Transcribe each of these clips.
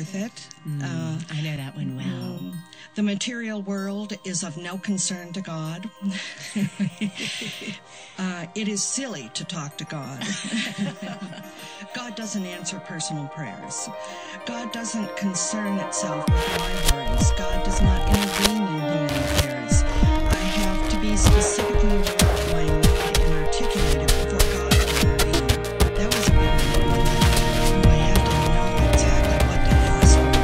with it. I know that one well. The material world is of no concern to God. It is silly to talk to God. God doesn't answer personal prayers. God doesn't concern itself with my worries. God does not intervene in human affairs. I have to be specifically aware of my need and articulate it before God will intervene. That was a big one for me. I have to know exactly what to ask for.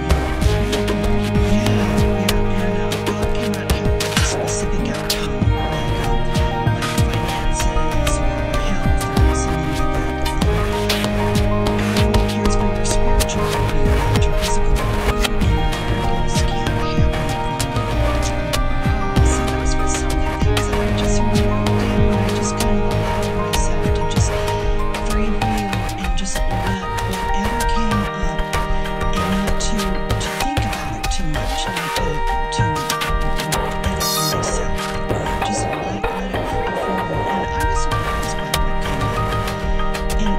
And God cannot help with a specific outcome, like finances or health or something like that. God only cares for your spiritual well-being, not your physical well-being, and miracles can't happen for me. So those were some of the things that I just wrote down. I just kind of allowed myself to just freewheel and just let whatever came up and not to think about it too much, not to edit myself. Just let it free form. And I was surprised by what came up. And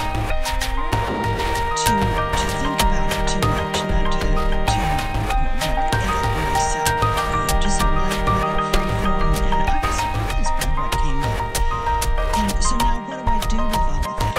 to think about it too much, not to edit myself. Just let it free form. And I was surprised by what came up. And so now what do I do with all of that?